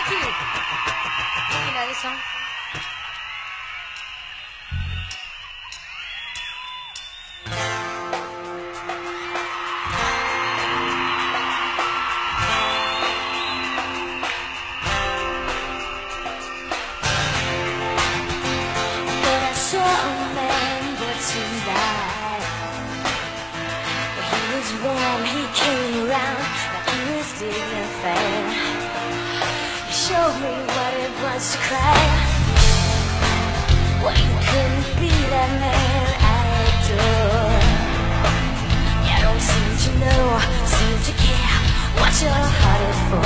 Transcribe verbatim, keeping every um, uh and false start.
Thank you. You know this song? But I saw a man there tonight. He was warm, he came around like he was dignified. He showed me what it was to cry. Well, you couldn't be that man I adore. You don't seem to know, seem to care what your heart is for.